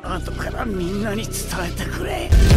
後からみんなに伝えてくれ。